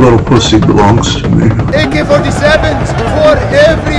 little pussy belongs to me. AK-47s for every